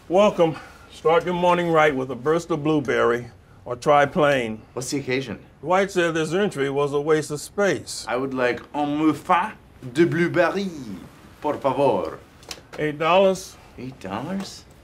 Welcome. Start your morning right with a burst of blueberry or try plain. What's the occasion? White said this entry was a waste of space. I would like un muffin de blueberry, por favor. $8. $8?